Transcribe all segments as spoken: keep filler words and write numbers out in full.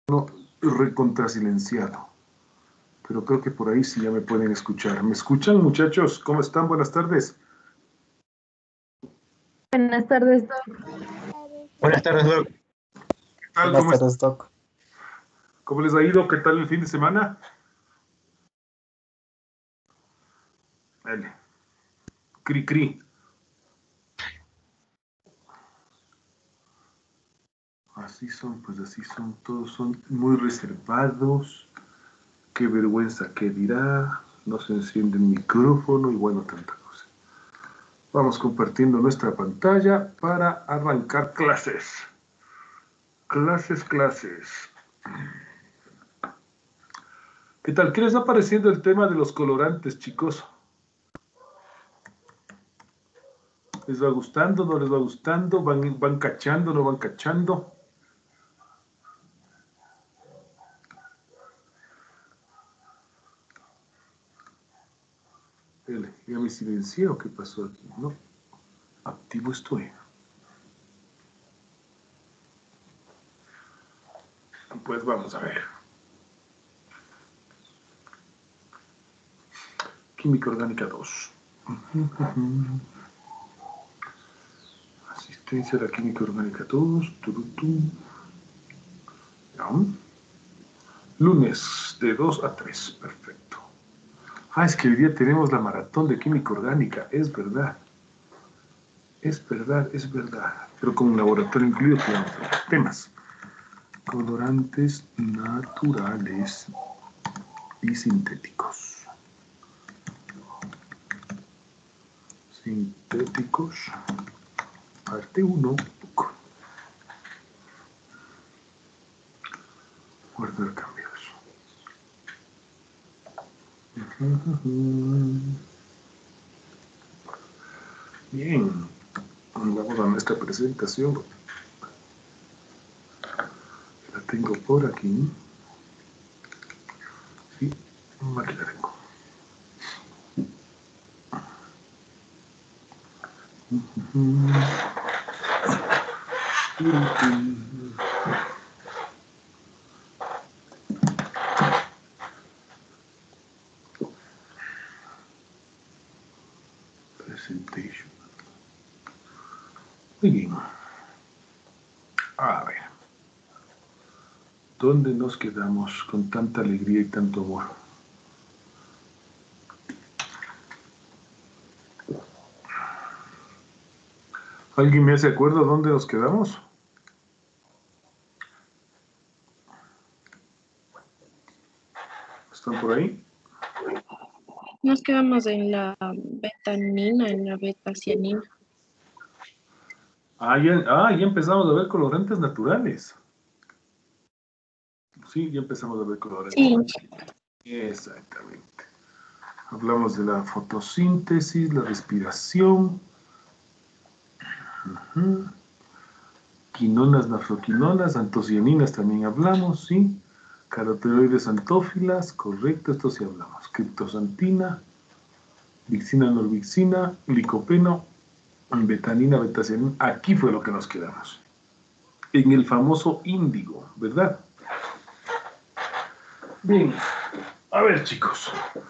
No, recontrasilenciado. Pero creo que por ahí sí ya me pueden escuchar. ¿Me escuchan, muchachos? ¿Cómo están? Buenas tardes. Buenas tardes, Doc. Buenas tardes, Doc. ¿Qué tal? Buenas ¿Cómo, es- tardes, Doc. ¿Cómo les ha ido? ¿Qué tal el fin de semana? Dale. Cri, cri. Así son, pues así son. Todos son muy reservados. Qué vergüenza que dirá. No se enciende el micrófono y bueno, tanta cosa. Vamos compartiendo nuestra pantalla para arrancar clases. Clases, clases. ¿Qué tal? ¿Qué les va pareciendo el tema de los colorantes, chicos? ¿Les va gustando? ¿No les va gustando? ¿Van, van cachando? ¿No van cachando? Ele, ¿ya me silencié o qué pasó aquí? No, activo estoy. Pues vamos a ver. Química orgánica dos. Asistencia a la química orgánica dos. Turutum. Ya. Lunes de dos a tres. Perfecto. Ah, es que hoy día tenemos la maratón de química orgánica. Es verdad. Es verdad, es verdad. Pero con un laboratorio incluido que vamos a ver temas. Colorantes naturales y sintéticos. Sintéticos. Parte uno. Guardar cambios. Bien. Vamos a nuestra presentación. La tengo por aquí. Sí, aquí la tengo. Presentation. Muy bien. A ver. ¿Dónde nos quedamos con tanta alegría y tanto amor? ¿Alguien me hace acuerdo dónde nos quedamos? ¿Están por ahí? Nos quedamos en la betanina, en la betacianina. Ah ya, ah, ya empezamos a ver colorantes naturales. Sí, ya empezamos a ver colorantes Sí. naturales. Exactamente. Hablamos de la fotosíntesis, la respiración. Uh-huh. Quinonas, nafroquinonas, antocianinas también hablamos, ¿sí? Caroteroides antófilas, correcto, esto sí hablamos. Criptosantina, vixina, norvixina, licopeno, betanina, betacianina. Aquí fue lo que nos quedamos. En el famoso índigo, ¿verdad? Bien, a ver, chicos.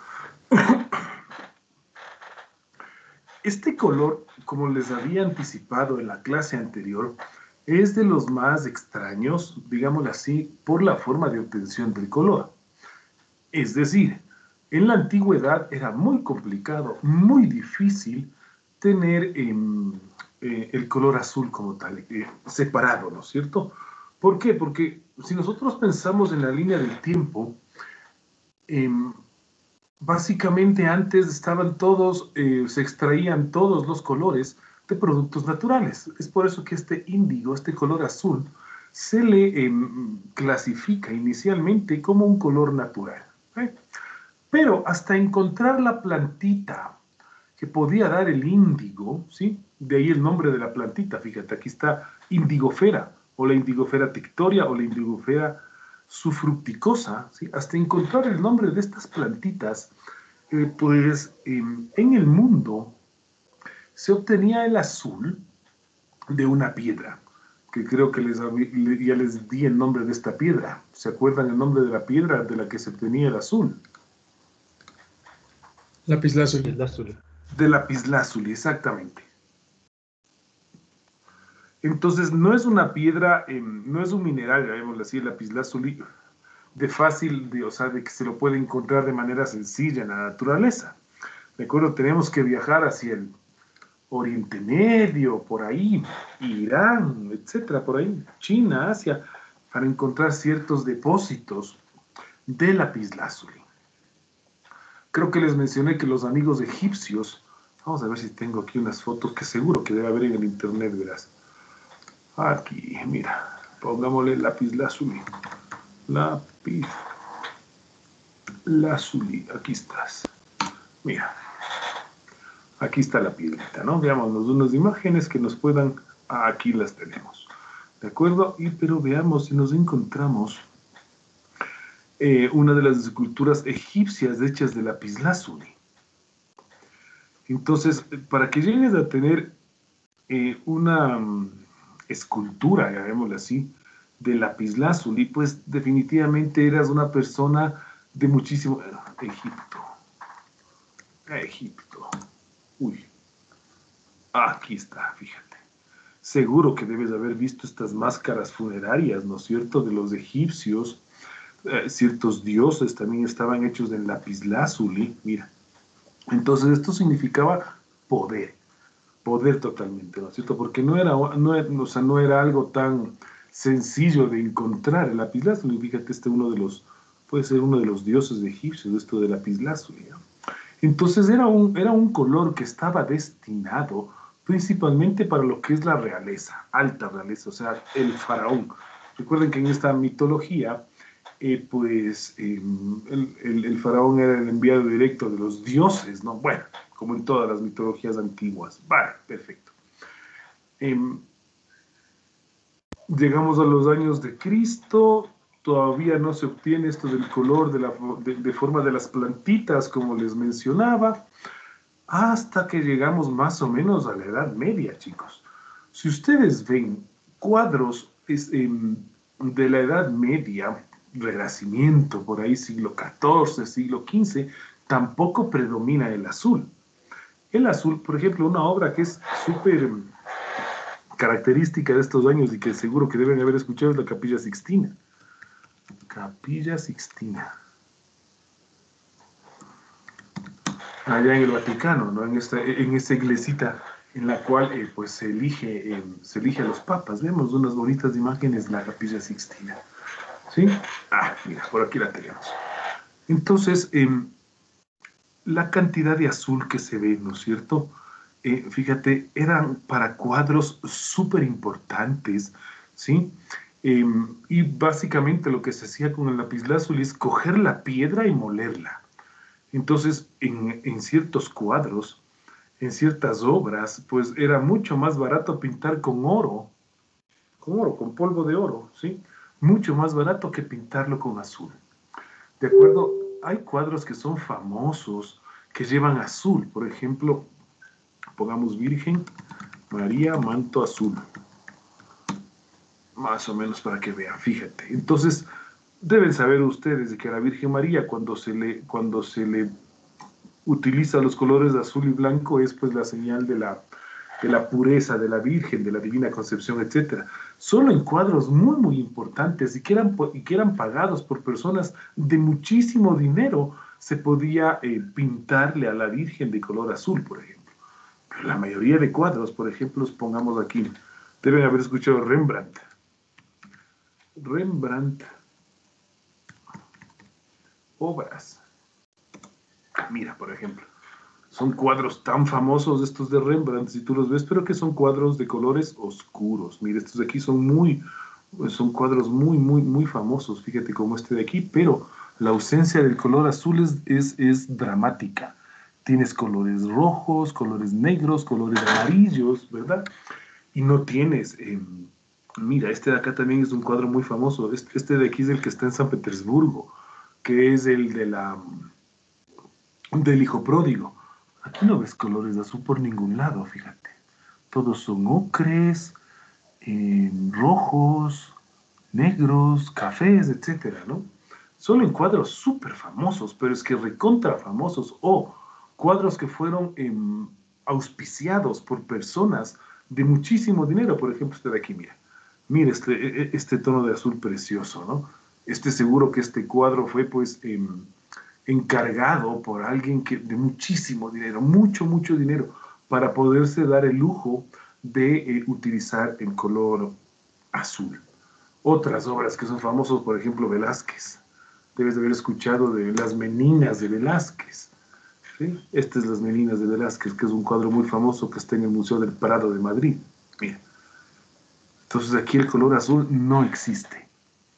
Este color, como les había anticipado en la clase anterior, es de los más extraños, digámoslo así, por la forma de obtención del color. Es decir, en la antigüedad era muy complicado, muy difícil tener eh, eh, el color azul como tal, eh, separado, ¿no es cierto? ¿Por qué? Porque si nosotros pensamos en la línea del tiempo, eh, básicamente antes estaban todos, eh, se extraían todos los colores de productos naturales. Es por eso que este índigo, este color azul, se le eh, clasifica inicialmente como un color natural. ¿eh? Pero hasta encontrar la plantita que podía dar el índigo, ¿sí? De ahí el nombre de la plantita, fíjate, aquí está indigofera, o la indigofera tictoria, o la indigofera sufructicosa, ¿sí? Hasta encontrar el nombre de estas plantitas, eh, pues eh, en el mundo se obtenía el azul de una piedra, que creo que les, ya les di el nombre de esta piedra. ¿Se acuerdan el nombre de la piedra de la que se obtenía el azul? Lapislázuli. Lapislázuli. De lapislázuli, exactamente. Entonces, no es una piedra, eh, no es un mineral, llamémoslo así, el lapislázuli, de fácil, de, o sea, de que se lo puede encontrar de manera sencilla en la naturaleza. ¿De acuerdo? Tenemos que viajar hacia el Oriente Medio, por ahí, Irán, etcétera, por ahí, China, Asia, para encontrar ciertos depósitos de lapislázuli. Creo que les mencioné que los amigos egipcios, vamos a ver si tengo aquí unas fotos que seguro que debe haber en el internet, verás. Aquí, mira, pongámosle lapislázuli. Lapislázuli, aquí estás. Mira, aquí está la piedrita, ¿no? Veamos unas imágenes que nos puedan... Ah, aquí las tenemos, ¿de acuerdo? Y pero veamos si nos encontramos eh, una de las esculturas egipcias hechas de lapislázuli. Entonces, para que llegues a tener eh, una um, escultura, llamémosla así, de lapislázuli, pues definitivamente eras una persona de muchísimo... Egipto. Egipto. Uy. Aquí está, fíjate. Seguro que debes haber visto estas máscaras funerarias, ¿no es cierto?, de los egipcios. Eh, ciertos dioses también estaban hechos de lapislázuli, mira. Entonces esto significaba poder, poder totalmente, ¿no es cierto? Porque no era, no, o sea, no era algo tan sencillo de encontrar el lapislázuli. Fíjate, este uno de los, puede ser uno de los dioses egipcios, esto de lapislázuli, ¿no? Entonces era un, era un color que estaba destinado principalmente para lo que es la realeza, alta realeza, o sea, el faraón. Recuerden que en esta mitología, eh, pues eh, el, el, el faraón era el enviado directo de los dioses, ¿no? Bueno, como en todas las mitologías antiguas. Vale, perfecto. Eh, llegamos a los años de Cristo. Todavía no se obtiene esto del color de, la, de, de forma de las plantitas, como les mencionaba, hasta que llegamos más o menos a la Edad Media, chicos. Si ustedes ven cuadros es, eh, de la Edad Media, Renacimiento, por ahí siglo catorce, siglo quince, tampoco predomina el azul. El azul, por ejemplo, una obra que es súper característica de estos años y que seguro que deben haber escuchado es la Capilla Sixtina. Capilla Sixtina. Allá en el Vaticano, ¿no? En esta, en esta iglesita en la cual eh, pues se elige, eh, se elige a los papas. Vemos unas bonitas imágenes de la Capilla Sixtina. ¿Sí? Ah, mira, por aquí la tenemos. Entonces, eh, la cantidad de azul que se ve, ¿no es cierto? Eh, fíjate, eran para cuadros súper importantes, ¿sí? Eh, y básicamente lo que se hacía con el lapislázuli es coger la piedra y molerla. Entonces, en, en ciertos cuadros, en ciertas obras, pues era mucho más barato pintar con oro, con oro, con polvo de oro, ¿sí? Mucho más barato que pintarlo con azul. ¿De acuerdo? Hay cuadros que son famosos, que llevan azul. Por ejemplo, pongamos Virgen María, manto azul. Más o menos para que vean, fíjate. Entonces, deben saber ustedes de que a la Virgen María, cuando se le, cuando se le utiliza los colores de azul y blanco, es pues la señal de la, de la pureza de la Virgen, de la Divina Concepción, etcétera. Solo en cuadros muy, muy importantes y que eran, y que eran pagados por personas de muchísimo dinero, se podía eh, pintarle a la Virgen de color azul, por ejemplo. Pero la mayoría de cuadros, por ejemplo, pongamos aquí, deben haber escuchado Rembrandt. Rembrandt, obras. Mira, por ejemplo, son cuadros tan famosos estos de Rembrandt, si tú los ves, pero que son cuadros de colores oscuros. Mira, estos de aquí son muy, son cuadros muy, muy, muy famosos, fíjate como este de aquí, pero la ausencia del color azul es, es, es dramática. Tienes colores rojos, colores negros, colores amarillos, ¿verdad? Y no tienes... Eh, mira, este de acá también es un cuadro muy famoso. Este, este de aquí es el que está en San Petersburgo, que es el de la, del hijo pródigo. Aquí no ves colores de azul por ningún lado, fíjate. Todos son ocres, eh, rojos, negros, cafés, etcétera, ¿no? Solo en cuadros súper famosos, pero es que recontra famosos, o cuadros que fueron eh, auspiciados por personas de muchísimo dinero. Por ejemplo, este de aquí, mira. Mira este, este tono de azul precioso, ¿no? Este seguro que este cuadro fue, pues, eh, encargado por alguien que, de muchísimo dinero, mucho, mucho dinero, para poderse dar el lujo de eh, utilizar el color azul. Otras obras que son famosas, por ejemplo, Velázquez. Debes de haber escuchado de Las Meninas de Velázquez. ¿Sí? Este es Las Meninas de Velázquez, que es un cuadro muy famoso que está en el Museo del Prado de Madrid. Mira. Entonces aquí el color azul no existe.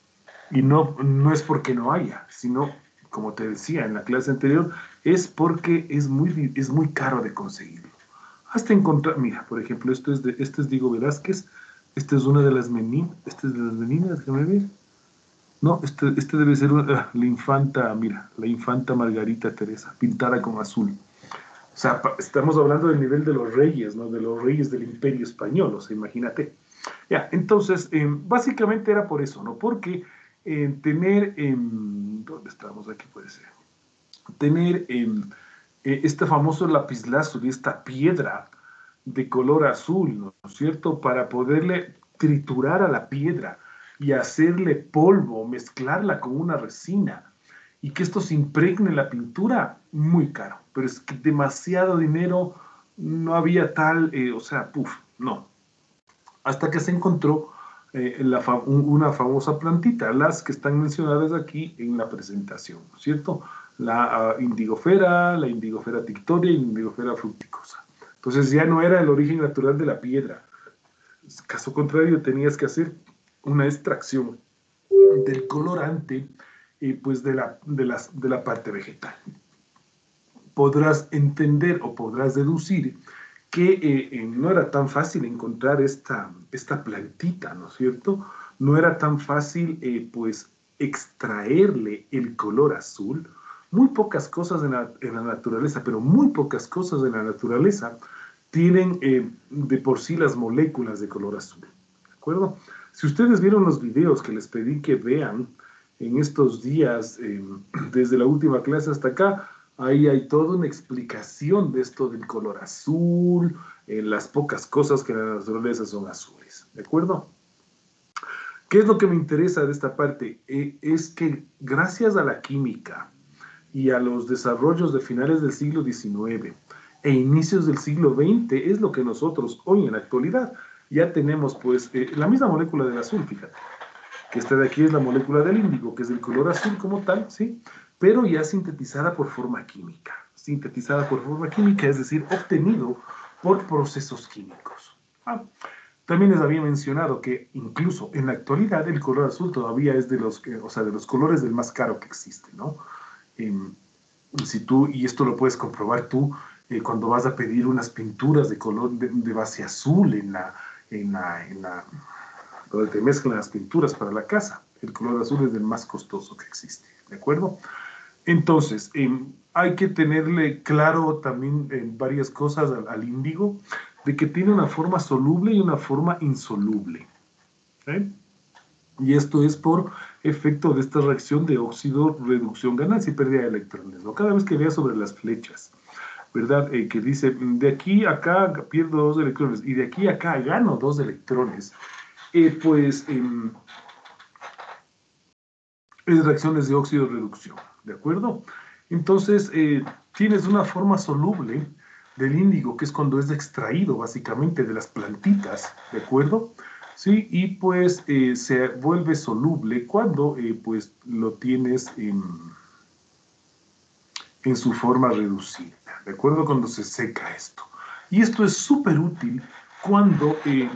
Y no, no es porque no haya, sino, como te decía en la clase anterior, es porque es muy, es muy caro de conseguirlo. Hasta encontrar, mira, por ejemplo, esto es de, este es Diego Velázquez, esta es una de las meninas, este es de las meninas, déjame ver. No, este, este debe ser una, la infanta, mira, la infanta Margarita Teresa, pintada con azul. O sea, estamos hablando del nivel de los reyes, ¿no? De los reyes del Imperio Español, o sea, imagínate. Ya, entonces, eh, básicamente era por eso, ¿no? Porque eh, tener, eh, ¿dónde estamos? Aquí puede ser. Tener eh, eh, este famoso lapislázuli, esta piedra de color azul, ¿no es cierto? Para poderle triturar a la piedra y hacerle polvo, mezclarla con una resina y que esto se impregne en la pintura, muy caro. Pero es que demasiado dinero, no había tal, eh, o sea, puf, no. Hasta que se encontró eh, la fam una famosa plantita, las que están mencionadas aquí en la presentación, ¿no es cierto? La uh, indigofera, la indigofera tictoria y la indigofera fructicosa. Entonces ya no era el origen natural de la piedra. Caso contrario, tenías que hacer una extracción del colorante eh, pues de la, de, las, de la parte vegetal. Podrás entender o podrás deducir que eh, eh, no era tan fácil encontrar esta, esta plantita, ¿no es cierto? No era tan fácil, eh, pues, extraerle el color azul. Muy pocas cosas en la, en la naturaleza, pero muy pocas cosas en la naturaleza tienen eh, de por sí las moléculas de color azul, ¿de acuerdo? Si ustedes vieron los videos que les pedí que vean en estos días, eh, desde la última clase hasta acá, ahí hay toda una explicación de esto del color azul, en eh, las pocas cosas que en la naturaleza son azules, ¿de acuerdo? ¿Qué es lo que me interesa de esta parte? Eh, es que gracias a la química y a los desarrollos de finales del siglo diecinueve e inicios del siglo veinte, es lo que nosotros hoy en la actualidad ya tenemos, pues, eh, la misma molécula del azul, fíjate, que esta de aquí es la molécula del índigo, que es el color azul como tal, ¿sí? Pero ya sintetizada por forma química, sintetizada por forma química, es decir, obtenido por procesos químicos. Ah, también les había mencionado que incluso en la actualidad el color azul todavía es de los, o sea, de los colores del más caro que existe, ¿no? Eh, si tú, y esto lo puedes comprobar tú, eh, cuando vas a pedir unas pinturas de color de, de base azul en la, en la, en la, donde te mezclan las pinturas para la casa, el color azul es el más costoso que existe, ¿de acuerdo? Entonces, eh, hay que tenerle claro también eh, varias cosas al, al índigo, de que tiene una forma soluble y una forma insoluble, ¿eh? Y esto es por efecto de esta reacción de óxido, reducción, ganancia y pérdida de electrones, ¿no? Cada vez que veas sobre las flechas, ¿verdad? Eh, que dice, de aquí a acá pierdo dos electrones y de aquí a acá gano dos electrones, eh, pues eh, es reacciones de óxido-reducción, ¿de acuerdo? Entonces, eh, tienes una forma soluble del índigo, que es cuando es extraído básicamente de las plantitas, ¿de acuerdo? Sí, y pues eh, se vuelve soluble cuando eh, pues lo tienes en, en su forma reducida, ¿de acuerdo? Cuando se seca esto. Y esto es súper útil cuando eh,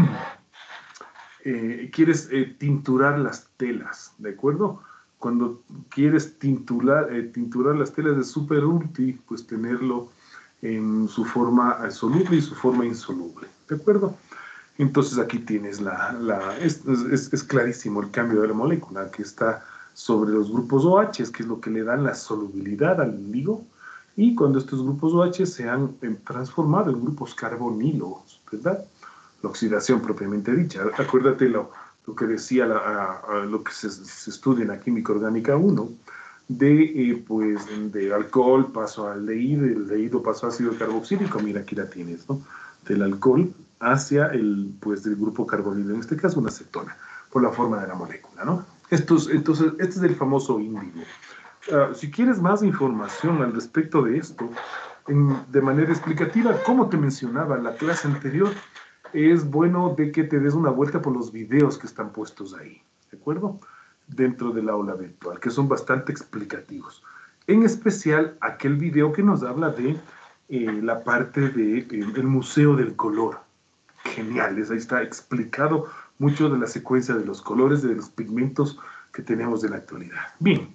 eh, quieres eh, tinturar las telas, ¿de acuerdo? Cuando quieres tinturar, eh, tinturar las telas es súper útil, pues tenerlo en su forma soluble y su forma insoluble, ¿de acuerdo? Entonces aquí tienes la, la es, es, es clarísimo el cambio de la molécula que está sobre los grupos OH, que es lo que le dan la solubilidad al índigo, y cuando estos grupos OH se han transformado en grupos carbonilos, ¿verdad? la oxidación propiamente dicha. Acuérdate lo, lo que decía, la, a, a lo que se, se estudia en la química orgánica uno, de, eh, pues, de alcohol paso al aldehído, el aldehído pasó a ácido carboxílico, mira aquí la tienes, ¿no? Del alcohol hacia el, pues, del grupo carbonilo, en este caso una cetona, por la forma de la molécula, ¿no? Estos, entonces, este es el famoso índigo. Uh, si quieres más información al respecto de esto, en, de manera explicativa, como te mencionaba en la clase anterior, es bueno de que te des una vuelta por los videos que están puestos ahí, ¿de acuerdo? Dentro del aula virtual, que son bastante explicativos. En especial, aquel video que nos habla de eh, la parte del de, eh, Museo del Color. Genial, ahí está explicado mucho de la secuencia de los colores, de los pigmentos que tenemos en la actualidad. Bien.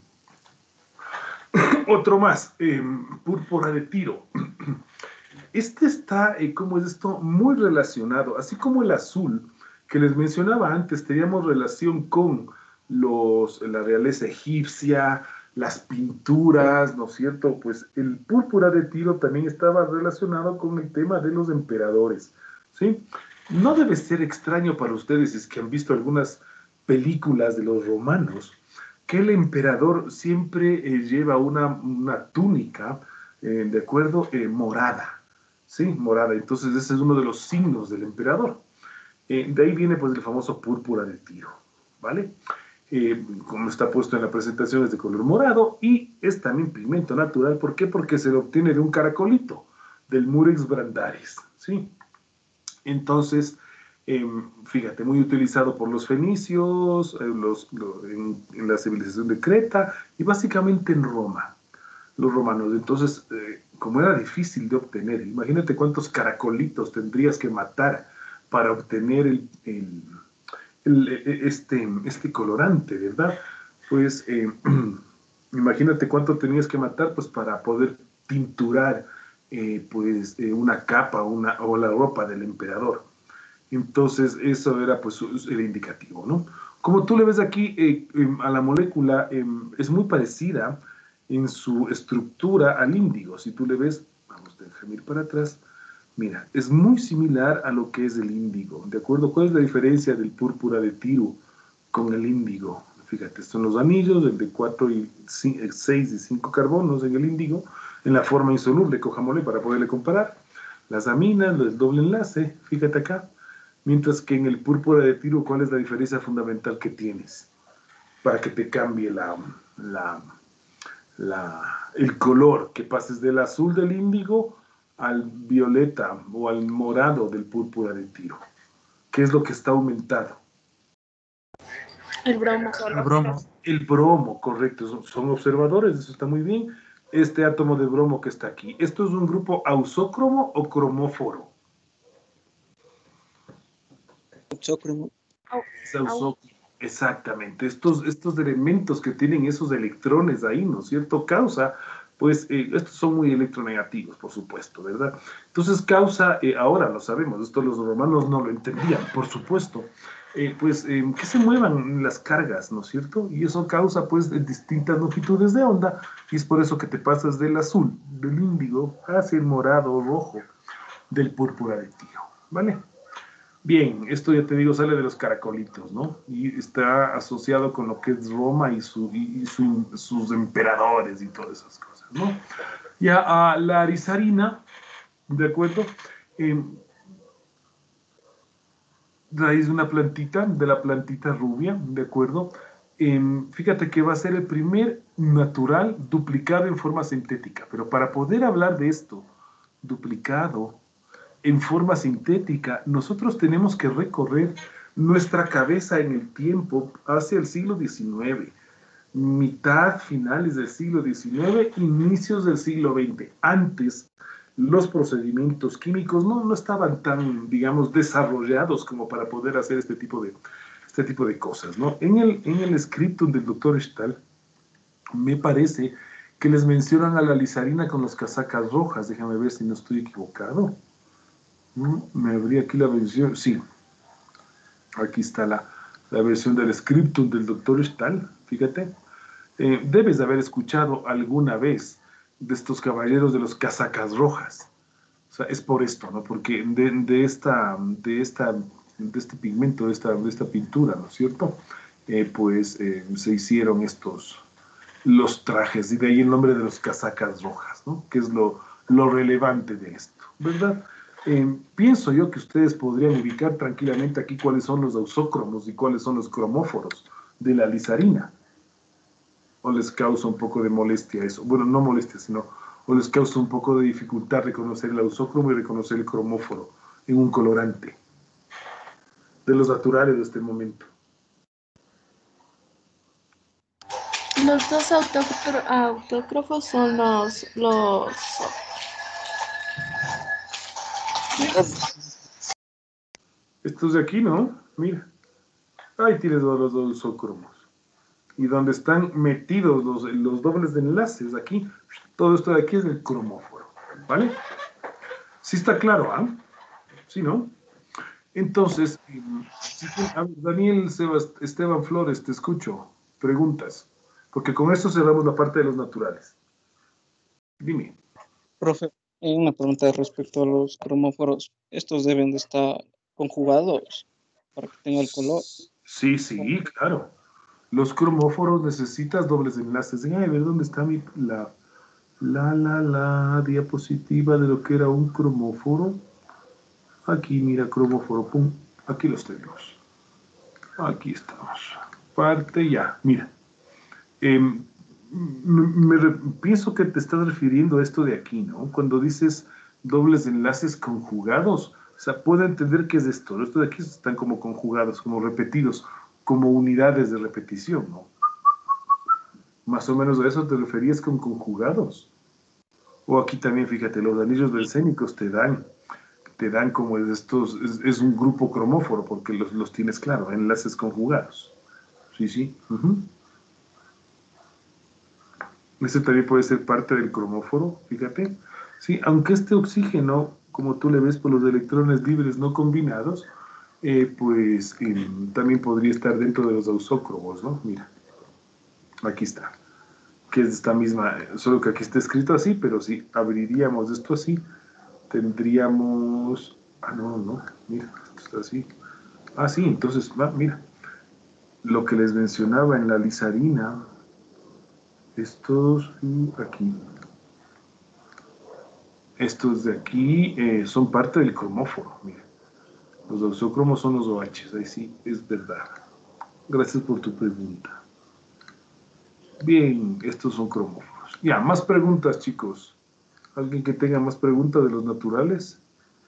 Otro más, eh, púrpura de tiro. Este está, eh, ¿cómo es esto? Muy relacionado, así como el azul, que les mencionaba antes, teníamos relación con los, la realeza egipcia, las pinturas, ¿no es cierto? Pues el púrpura de tiro también estaba relacionado con el tema de los emperadores, ¿sí? No debe ser extraño para ustedes, si es que han visto algunas películas de los romanos, que el emperador siempre eh, lleva una, una túnica, eh, ¿de acuerdo? Eh, morada, ¿sí? Morada. Entonces ese es uno de los signos del emperador. Eh, de ahí viene pues el famoso púrpura de tiro, ¿vale? Eh, como está puesto en la presentación es de color morado y es también pigmento natural. ¿Por qué? Porque se lo obtiene de un caracolito, del Murex brandaris, ¿sí? Entonces, eh, fíjate, muy utilizado por los fenicios, eh, los, lo, en, en la civilización de Creta y básicamente en Roma, los romanos. Entonces, eh, como era difícil de obtener, imagínate cuántos caracolitos tendrías que matar para obtener el, el, el, este, este colorante, ¿verdad? Pues eh, imagínate cuánto tenías que matar pues, para poder tinturar eh, pues, eh, una capa una, o la ropa del emperador. Entonces, eso era pues el indicativo, ¿no? Como tú le ves aquí eh, eh, a la molécula, eh, es muy parecida en su estructura al índigo. Si tú le ves, vamos, déjame ir para atrás, mira, es muy similar a lo que es el índigo, ¿de acuerdo? ¿Cuál es la diferencia del púrpura de tiro con el índigo? Fíjate, son los anillos, el de cuatro y seis y cinco carbonos en el índigo, en la forma insoluble, cojámosle para poderle comparar. Las aminas, el doble enlace, fíjate acá. Mientras que en el púrpura de tiro, ¿cuál es la diferencia fundamental que tienes? Para que te cambie la, la, la, el color, que pases del azul del índigo al violeta o al morado del púrpura de tiro. ¿Qué es lo que está aumentado? El bromo. El bromo. El bromo, correcto. Son, son observadores, eso está muy bien. Este átomo de bromo que está aquí. ¿Esto es un grupo ausócromo o cromóforo? Ausócromo. Es ausócromo. Exactamente. Estos, estos elementos que tienen esos electrones ahí, ¿no es cierto? Causa, pues, eh, estos son muy electronegativos, por supuesto, ¿verdad? Entonces causa, eh, ahora lo sabemos, esto los romanos no lo entendían, por supuesto, eh, pues, eh, que se muevan las cargas, ¿no es cierto? Y eso causa, pues, distintas longitudes de onda, y es por eso que te pasas del azul, del índigo, hacia el morado o rojo del púrpura de tiro, ¿vale? Bien, esto ya te digo, sale de los caracolitos, ¿no? Y está asociado con lo que es Roma y, su, y su, sus emperadores y todas esas cosas, ¿no? Ya a la arizarina, ¿de acuerdo? Eh, raíz de una plantita, de la plantita rubia, ¿de acuerdo? Eh, fíjate que va a ser el primer natural duplicado en forma sintética, pero para poder hablar de esto, duplicado en forma sintética, nosotros tenemos que recorrer nuestra cabeza en el tiempo hacia el siglo diecinueve, mitad, finales del siglo diecinueve, inicios del siglo veinte. Antes, los procedimientos químicos no, no estaban tan, digamos, desarrollados como para poder hacer este tipo de, este tipo de cosas, ¿no? En el, en el scriptum del doctor Stahl, me parece que les mencionan a la lisarina con las casacas rojas. Déjame ver si no estoy equivocado. Me abrí aquí la versión, sí, aquí está la, la versión del scriptum del doctor Stahl, fíjate. Eh, debes de haber escuchado alguna vez de estos caballeros de los casacas rojas. sea, es por esto, ¿no? Porque de, de, esta, de, esta, de este pigmento, de esta, de esta pintura, ¿no es cierto? Eh, pues eh, se hicieron estos, los trajes, y de ahí el nombre de los casacas rojas, ¿no? Que es lo, lo relevante de esto, ¿verdad? Eh, pienso yo que ustedes podrían ubicar tranquilamente aquí cuáles son los ausócromos y cuáles son los cromóforos de la lisarina. ¿O les causa un poco de molestia eso? Bueno, no molestia, sino, o les causa un poco de dificultad reconocer el ausócromo y reconocer el cromóforo en un colorante de los naturales de este momento. Los dos autócro- autógrafos son los, los... Estos de aquí, ¿no? Mira, ahí tienes los dos ausócromos. Y donde están metidos los, los dobles de enlaces, aquí, todo esto de aquí es el cromóforo, ¿vale? Sí está claro, ¿ah? ¿eh? Sí, ¿no? Entonces, Daniel Sebas, Esteban Flores, te escucho. Preguntas. Porque con esto cerramos la parte de los naturales. Dime. Profe, eh, una pregunta respecto a los cromóforos. ¿Estos deben de estar conjugados para que tenga el color? Sí, sí, claro. Los cromóforos necesitas dobles enlaces. Déjame ver dónde está mi, la, la, la, la diapositiva de lo que era un cromóforo. Aquí, mira, cromóforo, pum. Aquí los tenemos. Aquí estamos. Parte ya, mira. Eh, me, me, pienso que te estás refiriendo a esto de aquí, ¿no? Cuando dices dobles enlaces conjugados, o sea, puedo entender qué es esto. Esto de aquí están como conjugados, como repetidos, como unidades de repetición, ¿no? Más o menos a eso te referías con conjugados. O aquí también, fíjate, los anillos bencénicos te dan, te dan como estos, es, es un grupo cromóforo, porque los, los tienes, claro, enlaces conjugados. Sí, sí. Uh-huh. Este también puede ser parte del cromóforo, fíjate. Sí, aunque este oxígeno, como tú le ves por los electrones libres no combinados, eh, pues eh, también podría estar dentro de los ausócromos, ¿no? Mira, aquí está, que es esta misma, solo que aquí está escrito así, pero si abriríamos esto así, tendríamos... Ah, no, no, mira, esto está así. Ah, sí, entonces, va, mira, lo que les mencionaba en la lisarina, estos aquí, estos de aquí eh, son parte del cromóforo, mira. Los ausócromos son los O Hs, ahí sí, es verdad. Gracias por tu pregunta. Bien, estos son cromóforos. Ya, más preguntas, chicos. ¿Alguien que tenga más preguntas de los naturales?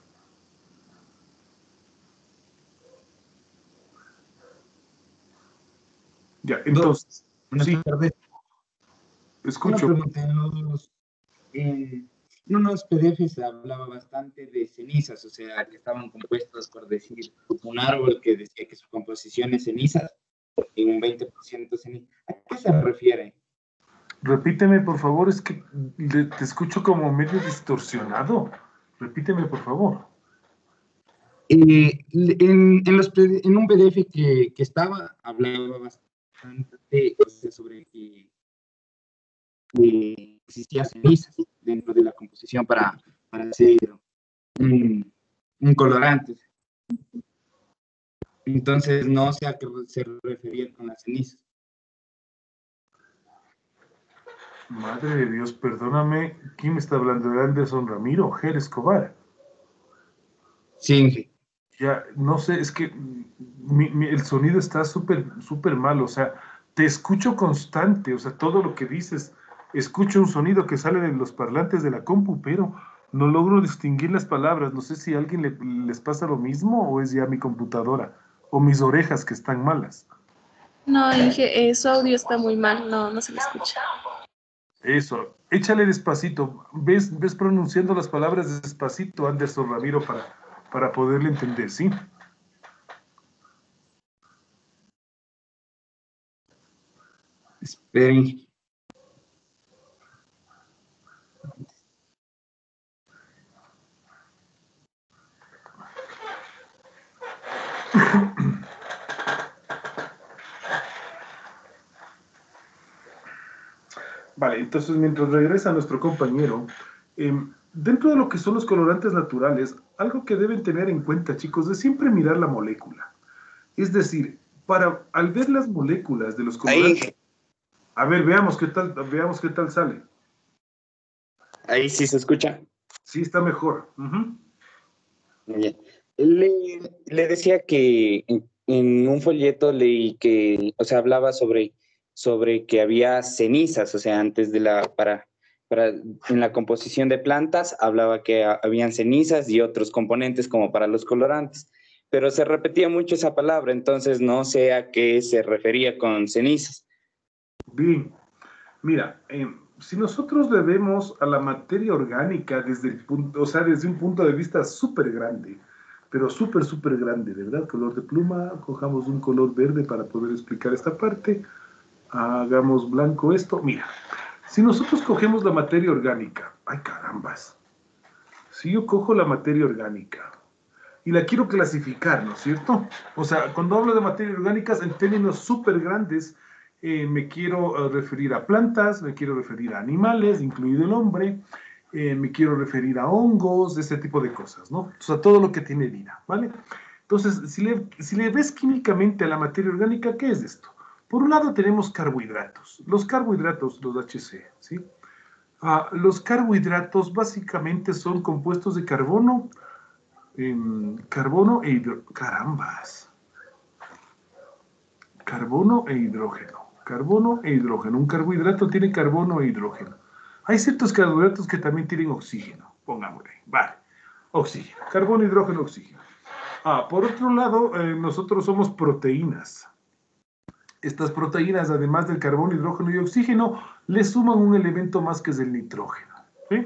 Ya, entonces, Buenas sí, tardes. Una escucho. pregunta. En los, en unos P D Fs se hablaba bastante de cenizas, o sea, que estaban compuestos, por decir, un árbol que decía que su composición es cenizas y un veinte por ciento ceniza. ¿A qué se refiere? Repíteme, por favor, es que te escucho como medio distorsionado. Repíteme, por favor. Eh, en, en, los, en un P D F que, que estaba, hablaba bastante o sea, sobre que eh, existían cenizas dentro de la composición para, para hacer un, un colorante. Entonces, no sé a qué se refería con las cenizas. Madre de Dios, perdóname. ¿Quién me está hablando? De Anderson Ramiro, Ger Escobar. Sí. Ya, no sé, es que mi, mi, el sonido está súper, súper mal, o sea, te escucho constante, o sea, todo lo que dices, escucho un sonido que sale de los parlantes de la compu, pero no logro distinguir las palabras, no sé si a alguien le, les pasa lo mismo o es ya mi computadora o mis orejas que están malas. No, Inge, eh, su audio está muy mal, no, no se le escucha. Eso, échale despacito, ves, ves pronunciando las palabras despacito, Anderson Ramiro, para, para poderle entender, ¿sí? Esperen. Vale, entonces mientras regresa nuestro compañero, eh, dentro de lo que son los colorantes naturales, algo que deben tener en cuenta, chicos, es siempre mirar la molécula. Es decir, para, al ver las moléculas de los colorantes, Ahí, a ver, veamos qué tal, veamos qué tal sale. ahí sí se escucha. Sí, está mejor. Ujú. Muy bien. Le, le decía que en, en un folleto leí que, o sea, hablaba sobre, sobre que había cenizas, o sea, antes de la, para, para, en la composición de plantas, hablaba que ha- habían cenizas y otros componentes como para los colorantes, pero se repetía mucho esa palabra, entonces no sé a qué se refería con cenizas. Bien, mira, eh, si nosotros le vemos a la materia orgánica desde el punto, o sea, desde un punto de vista súper grande, pero súper, súper grande, ¿verdad? Color de pluma, cojamos un color verde para poder explicar esta parte, hagamos blanco esto. Mira, si nosotros cogemos la materia orgánica, ay carambas, si yo cojo la materia orgánica y la quiero clasificar, ¿no es cierto? O sea, cuando hablo de materias orgánicas en términos súper grandes, eh, me quiero eh, referir a plantas, me quiero referir a animales, incluido el hombre, eh, me quiero referir a hongos, ese tipo de cosas, ¿no? O sea, todo lo que tiene vida, ¿vale? Entonces, si le, si le ves químicamente a la materia orgánica, ¿qué es esto? Por un lado tenemos carbohidratos, los carbohidratos, los H C, ¿sí? Ah, los carbohidratos básicamente son compuestos de carbono, em, carbono e hidrógeno. Carambas. Carbono e hidrógeno. Carbono e hidrógeno. Un carbohidrato tiene carbono e hidrógeno. Hay ciertos carbohidratos que también tienen oxígeno. Pongámosle. Vale. Oxígeno. Carbono, hidrógeno, oxígeno. Ah, por otro lado, eh, nosotros somos proteínas. Estas proteínas, además del carbono, hidrógeno y oxígeno, le suman un elemento más que es el nitrógeno. ¿Sí?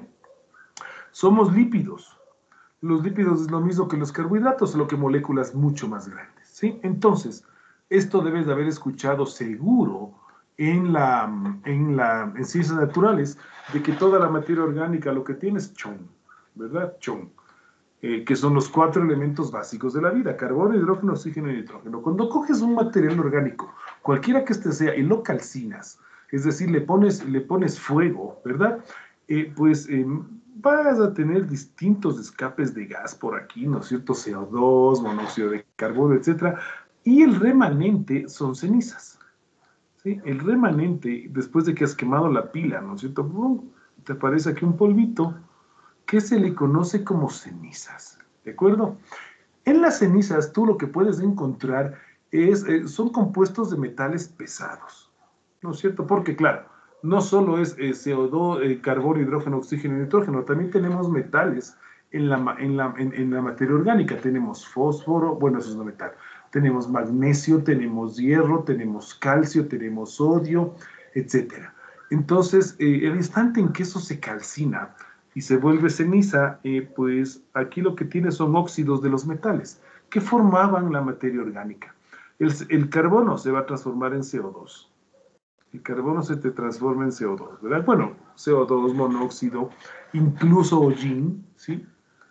Somos lípidos. Los lípidos es lo mismo que los carbohidratos, solo que moléculas mucho más grandes, ¿sí? Entonces, esto debes de haber escuchado seguro en, la, en, la, en ciencias naturales, de que toda la materia orgánica lo que tiene es chon, ¿verdad? Chon, eh, que son los cuatro elementos básicos de la vida: carbono, hidrógeno, oxígeno y nitrógeno. Cuando coges un material orgánico, cualquiera que este sea, y lo calcinas, es decir, le pones, le pones fuego, ¿verdad? Eh, pues eh, vas a tener distintos escapes de gas por aquí, ¿no es cierto? C O dos, monóxido de carbono, etcétera. Y el remanente son cenizas, ¿sí? El remanente, después de que has quemado la pila, ¿no es cierto? ¡Bum! Te aparece aquí un polvito que se le conoce como cenizas, ¿de acuerdo? En las cenizas tú lo que puedes encontrar es, eh, son compuestos de metales pesados, ¿no es cierto? Porque claro, no solo es eh, C O dos, eh, carbono, hidrógeno, oxígeno y nitrógeno, también tenemos metales en la, en, la, en, en la materia orgánica. Tenemos fósforo, bueno, eso es un metal. Tenemos magnesio, tenemos hierro, tenemos calcio, tenemos sodio, etcétera. Entonces, eh, el instante en que eso se calcina y se vuelve ceniza, eh, pues aquí lo que tiene son óxidos de los metales que formaban la materia orgánica. El, el carbono se va a transformar en C O dos. El carbono se te transforma en C O dos, ¿verdad? Bueno, C O dos, monóxido, incluso hollín, ¿sí?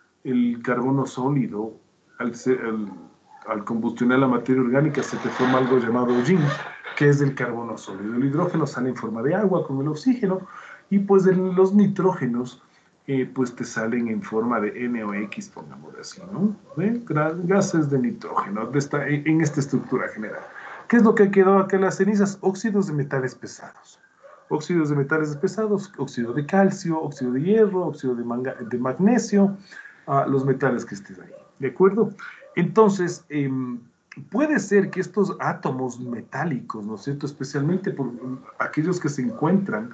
El carbono sólido, al, al, al combustionar la materia orgánica, se te forma algo llamado hollín, que es el carbono sólido. El hidrógeno sale en forma de agua con el oxígeno, y pues de los nitrógenos, eh, pues te salen en forma de N O X, pongamos así, ¿no? ¿Ve? Gases de nitrógeno, de esta, en esta estructura general. ¿Qué es lo que quedó acá en las cenizas? Óxidos de metales pesados. Óxidos de metales pesados, óxido de calcio, óxido de hierro, óxido de, manga, de magnesio, uh, los metales que estén ahí, ¿de acuerdo? Entonces, eh, puede ser que estos átomos metálicos, ¿no es cierto?, especialmente por aquellos que se encuentran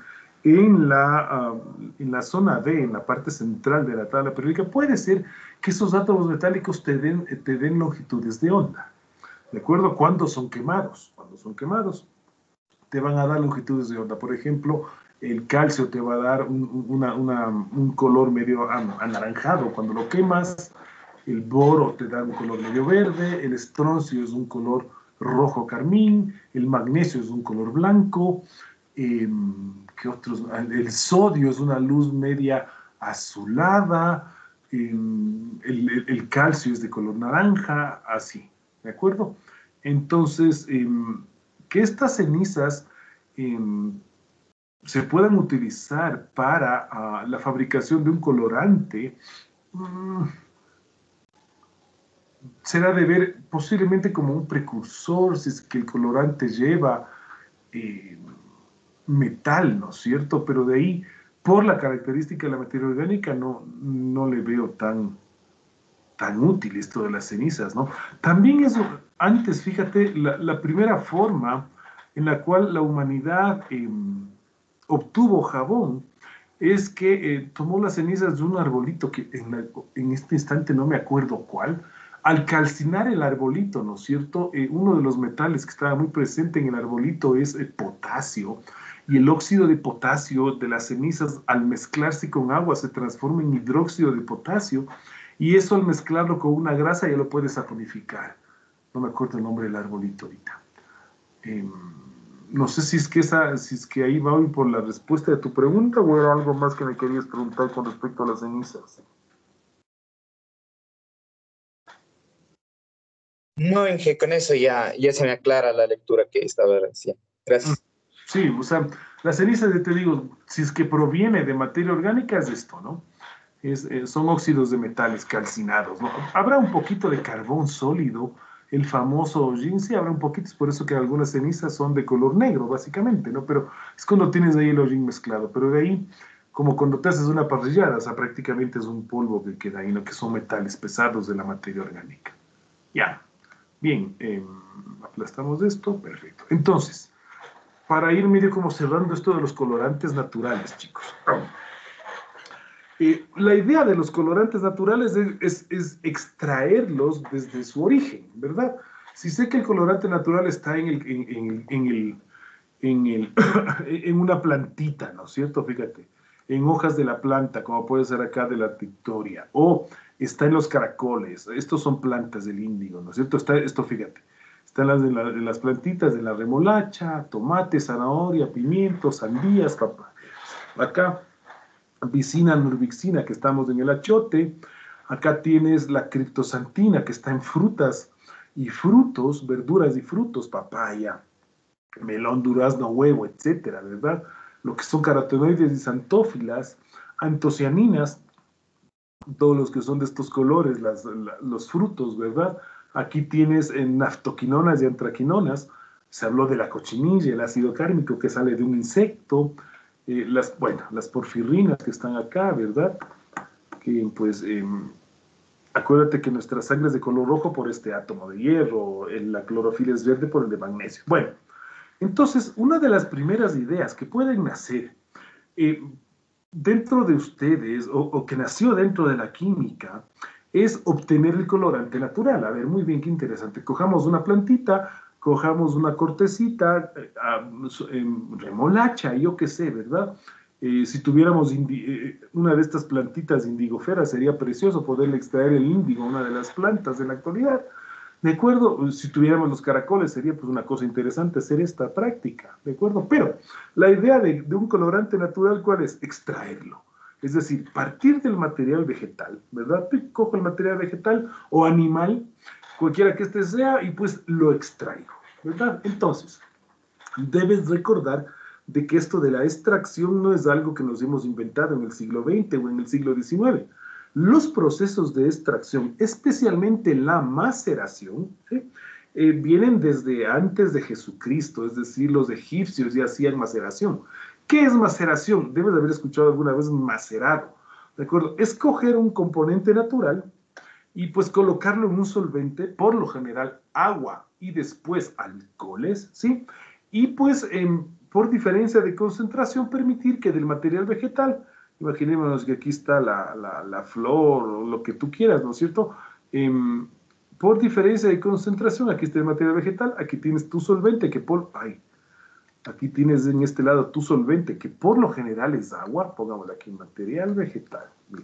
en la, uh, en la zona D, en la parte central de la tabla periódica, puede ser que esos átomos metálicos te den, te den longitudes de onda, ¿de acuerdo? Cuando son quemados, cuando son quemados, te van a dar longitudes de onda. Por ejemplo, el calcio te va a dar un, una, una, un color medio anaranjado cuando lo quemas, el boro te da un color medio verde, el estroncio es un color rojo carmín, el magnesio es un color blanco, eh, ¿qué otros? El sodio es una luz media azulada, eh, el, el calcio es de color naranja, así, ¿de acuerdo? Entonces, eh, que estas cenizas eh, se puedan utilizar para uh, la fabricación de un colorante, mmm, será de ver posiblemente como un precursor, si es que el colorante lleva eh, metal, ¿no es cierto? Pero de ahí, por la característica de la materia orgánica, no, no le veo tan, tan útil esto de las cenizas, ¿no? También eso, antes, fíjate, la, la primera forma en la cual la humanidad eh, obtuvo jabón es que eh, tomó las cenizas de un arbolito que en, la, en este instante no me acuerdo cuál. Al calcinar el arbolito, ¿no es cierto? Eh, uno de los metales que estaba muy presente en el arbolito es el potasio, y el óxido de potasio de las cenizas al mezclarse con agua se transforma en hidróxido de potasio, y eso al mezclarlo con una grasa ya lo puedes saponificar. No me acuerdo el nombre del arbolito ahorita. Eh, no sé si es, que esa, si es que ahí va hoy por la respuesta de tu pregunta o era algo más que me querías preguntar con respecto a las cenizas. No, Inge, con eso ya, ya se me aclara la lectura que estaba haciendo. Gracias. Sí, o sea, la ceniza, te digo, si es que proviene de materia orgánica, es esto, ¿no? Es, eh, son óxidos de metales calcinados, ¿no? Habrá un poquito de carbón sólido, el famoso hollín, sí, habrá un poquito, es por eso que algunas cenizas son de color negro, básicamente, ¿no? Pero es cuando tienes ahí el hollín mezclado, pero de ahí, como cuando te haces una parrillada, o sea, prácticamente es un polvo que queda ahí, ¿no? Que son metales pesados de la materia orgánica. Ya. Bien, eh, aplastamos esto, perfecto. Entonces, para ir medio como cerrando esto de los colorantes naturales, chicos. Eh, la idea de los colorantes naturales es, es, es extraerlos desde su origen, ¿verdad? Si sé que el colorante natural está en, el, en, en, en, el, en, el, en una plantita, ¿no es cierto? Fíjate, en hojas de la planta, como puede ser acá de la victoria, o está en los caracoles, estos son plantas del índigo, ¿no es cierto? Está, esto, fíjate, están las de, la, de las plantitas de la remolacha, tomate, zanahoria, pimientos, sandías, papayas. Acá, vicina nurbixina, que estamos en el achiote. Acá tienes la criptosantina, que está en frutas y frutos, verduras y frutos, papaya, melón, durazno, huevo, etcétera, ¿verdad? Lo que son carotenoides y xantófilas, antocianinas, todos los que son de estos colores, las, la, los frutos, ¿verdad? Aquí tienes en naftoquinonas y antraquinonas, se habló de la cochinilla, el ácido cármico que sale de un insecto, eh, las, bueno, las porfirinas que están acá, ¿verdad? Que pues, eh, acuérdate que nuestra sangre es de color rojo por este átomo de hierro, la clorofila es verde por el de magnesio. Bueno, entonces, una de las primeras ideas que pueden nacer eh, dentro de ustedes, o, o que nació dentro de la química, es obtener el colorante natural. A ver, muy bien, qué interesante. Cojamos una plantita, cojamos una cortecita, eh, eh, remolacha, yo qué sé, ¿verdad? Eh, si tuviéramos eh, una de estas plantitas indigóferas, sería precioso poderle extraer el índigo, una de las plantas de la actualidad. ¿De acuerdo? Si tuviéramos los caracoles, sería pues una cosa interesante hacer esta práctica, ¿de acuerdo? Pero la idea de, de un colorante natural, ¿cuál es? Extraerlo. Es decir, partir del material vegetal, ¿verdad? Cojo el material vegetal o animal, cualquiera que este sea, y pues lo extraigo, ¿verdad? Entonces, debes recordar de que esto de la extracción no es algo que nos hemos inventado en el siglo veinte o en el siglo diecinueve. Los procesos de extracción, especialmente la maceración, ¿sí? eh, vienen desde antes de Jesucristo, es decir, los egipcios ya hacían maceración. ¿Qué es maceración? Debes de haber escuchado alguna vez macerado, ¿de acuerdo? Es coger un componente natural y pues colocarlo en un solvente, por lo general agua y después alcoholes, ¿sí? Y pues eh, por diferencia de concentración permitir que del material vegetal, imaginémonos que aquí está la, la, la flor o lo que tú quieras, ¿no es cierto? Eh, por diferencia de concentración, aquí está el material vegetal, aquí tienes tu solvente que por... Ay, aquí tienes en este lado tu solvente que por lo general es agua, pongámoslo aquí, material vegetal, mira.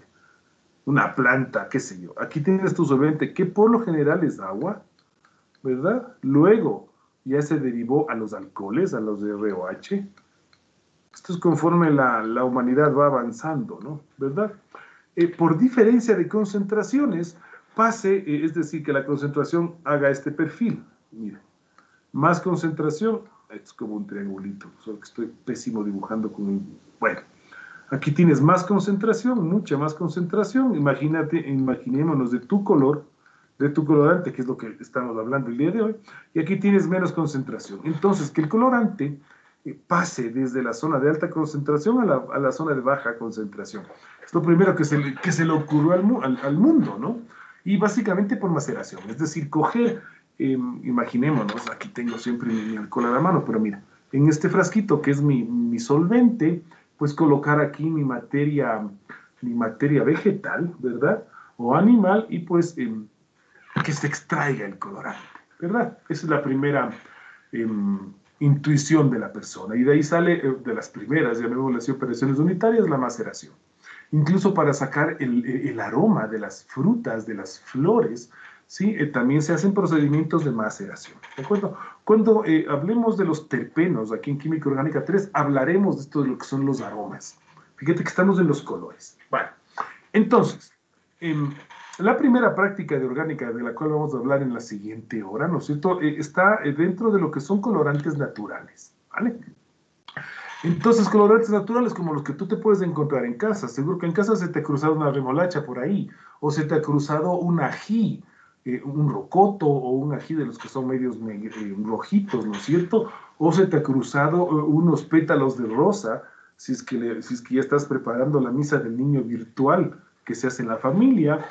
Una planta, qué sé yo. Aquí tienes tu solvente que por lo general es agua, ¿verdad? Luego ya se derivó a los alcoholes, a los de R O H. Esto es conforme la, la humanidad va avanzando, ¿no? ¿Verdad? Eh, por diferencia de concentraciones, pase, eh, es decir, que la concentración haga este perfil. Mira, más concentración, esto es como un triangulito, solo que estoy pésimo dibujando con un... Bueno, aquí tienes más concentración, mucha más concentración. Imagínate, imaginémonos de tu color, de tu colorante, que es lo que estamos hablando el día de hoy, y aquí tienes menos concentración. Entonces, que el colorante eh, pase desde la zona de alta concentración a la, a la zona de baja concentración. Es lo primero que se le, que se le ocurrió al, al, al mundo, ¿no? Y básicamente por maceración, es decir, coger, eh, imaginémonos, aquí tengo siempre mi, mi alcohol a la mano, pero mira, en este frasquito que es mi, mi solvente, pues colocar aquí mi materia, mi materia vegetal, ¿verdad? O animal, y pues eh, que se extraiga el colorante, ¿verdad? Esa es la primera eh, intuición de la persona, y de ahí sale, eh, de las primeras, llamémosle así, operaciones unitarias, la maceración. Incluso para sacar el, el aroma de las frutas, de las flores, ¿sí? Eh, también se hacen procedimientos de maceración, ¿de acuerdo? Cuando eh, hablemos de los terpenos, aquí en Química Orgánica tres, hablaremos de esto de lo que son los aromas. Fíjate que estamos en los colores. Bueno, entonces, eh, la primera práctica de orgánica de la cual vamos a hablar en la siguiente hora, ¿no es cierto?, eh, está eh, dentro de lo que son colorantes naturales, ¿vale? Entonces, colorantes naturales como los que tú te puedes encontrar en casa. Seguro que en casa se te ha cruzado una remolacha por ahí, o se te ha cruzado un ají, eh, un rocoto, o un ají de los que son medios eh, rojitos, ¿no es cierto? O se te ha cruzado eh, unos pétalos de rosa, si es, que le, si es que ya estás preparando la misa del niño virtual que se hace en la familia,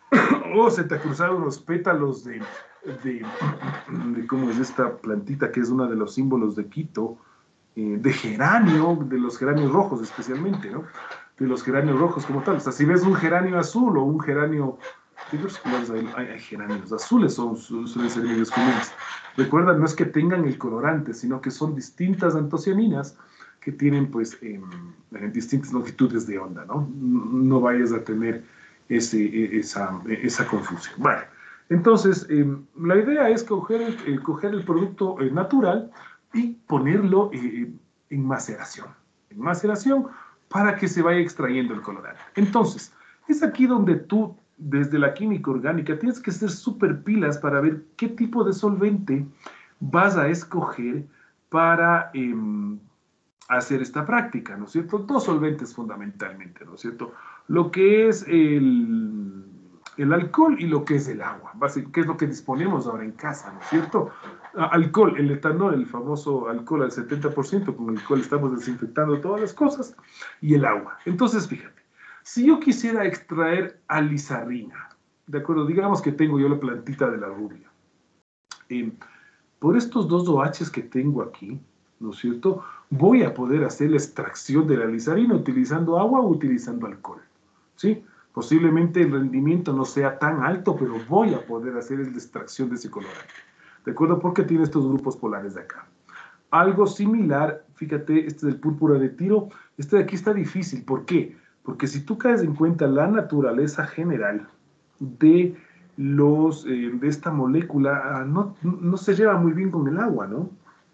o se te ha cruzado unos pétalos de, de, de, ¿cómo es esta plantita que es uno de los símbolos de Quito? Eh, de geranio, de los geranios rojos especialmente, ¿no? De los geranios rojos como tal. O sea, si ves un geranio azul o un geranio... ¿Qué otros colores hay? Hay, hay geranios azules, son, suelen ser medios comunes. Recuerda, no es que tengan el colorante, sino que son distintas antocianinas que tienen, pues, eh, distintas longitudes de onda, ¿no? No vayas a tener ese, esa, esa confusión. Vale. Entonces, eh, la idea es coger, eh, coger el producto eh, natural y ponerlo eh, en maceración, en maceración para que se vaya extrayendo el colorante. Entonces, es aquí donde tú, desde la química orgánica, tienes que ser súper pilas para ver qué tipo de solvente vas a escoger para eh, hacer esta práctica, ¿no es cierto? Dos solventes fundamentalmente, ¿no es cierto? Lo que es el, el alcohol y lo que es el agua, que es lo que disponemos ahora en casa, ¿no es cierto? Alcohol, el etanol, el famoso alcohol al setenta por ciento, con el cual estamos desinfectando todas las cosas, y el agua. Entonces, fíjate, si yo quisiera extraer alizarrina, ¿de acuerdo? Digamos que tengo yo la plantita de la rubia. Eh, por estos dos OHs que tengo aquí, ¿no es cierto?, voy a poder hacer la extracción de la alizarrina utilizando agua o utilizando alcohol, ¿sí? Posiblemente el rendimiento no sea tan alto, pero voy a poder hacer la extracción de ese colorante. ¿De acuerdo? Porque tiene estos grupos polares de acá. Algo similar, fíjate, este del púrpura de tiro, este de aquí está difícil. ¿Por qué? Porque si tú caes en cuenta la naturaleza general de, los, eh, de esta molécula, no, no se lleva muy bien con el agua, ¿no?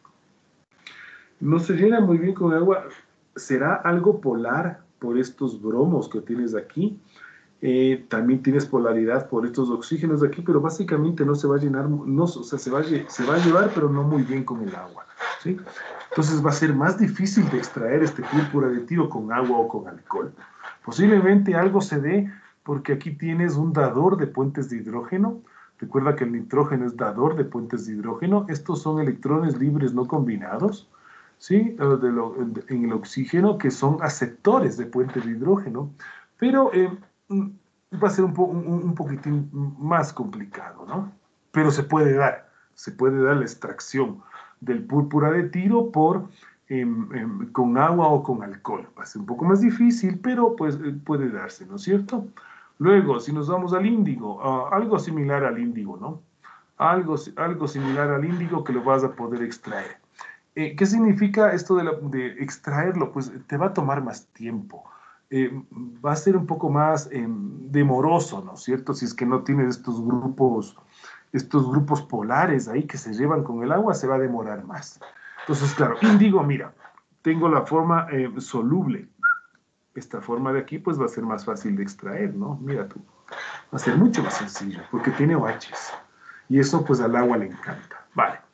No se lleva muy bien con el agua. ¿Será algo polar por estos bromos que tienes aquí? Eh, también tienes polaridad por estos oxígenos de aquí, pero básicamente no se va a llenar, no, o sea, se va, a, se va a llevar, pero no muy bien con el agua, ¿sí? Entonces va a ser más difícil de extraer este púrpura de tiro con agua o con alcohol. Posiblemente algo se dé porque aquí tienes un dador de puentes de hidrógeno. Recuerda que el nitrógeno es dador de puentes de hidrógeno. Estos son electrones libres no combinados, ¿sí? De lo, en el oxígeno, que son aceptores de puentes de hidrógeno, pero eh, va a ser un, po, un, un poquitín más complicado, ¿no? Pero se puede dar, se puede dar la extracción del púrpura de tiro por, eh, eh, con agua o con alcohol. Va a ser un poco más difícil, pero pues eh, puede darse, ¿no es cierto? Luego, si nos vamos al índigo, uh, algo similar al índigo, ¿no? Algo, algo similar al índigo que lo vas a poder extraer. Eh, ¿Qué significa esto de, la, de extraerlo? Pues te va a tomar más tiempo. Eh, va a ser un poco más eh, demoroso, ¿no es cierto? Si es que no tienes estos grupos, estos grupos polares ahí que se llevan con el agua, se va a demorar más. Entonces, claro, índigo, mira, tengo la forma eh, soluble. Esta forma de aquí, pues va a ser más fácil de extraer, ¿no? Mira tú, va a ser mucho más sencillo, porque tiene OHs. Y eso, pues, al agua le encanta. Vale.